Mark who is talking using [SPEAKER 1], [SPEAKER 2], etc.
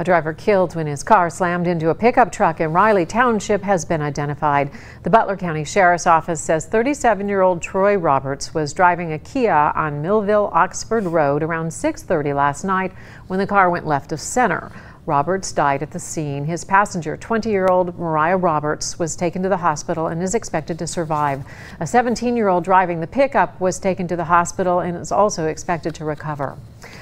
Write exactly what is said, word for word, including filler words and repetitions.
[SPEAKER 1] A driver killed when his car slammed into a pickup truck in Reily Township has been identified. The Butler County Sheriff's Office says thirty-seven-year-old Troy Roberts was driving a Kia on Millville Oxford Road around six thirty last night when the car went left of center. Roberts died at the scene. His passenger, twenty-year-old Miriah Robers, was taken to the hospital and is expected to survive. A seventeen-year-old driving the pickup was taken to the hospital and is also expected to recover.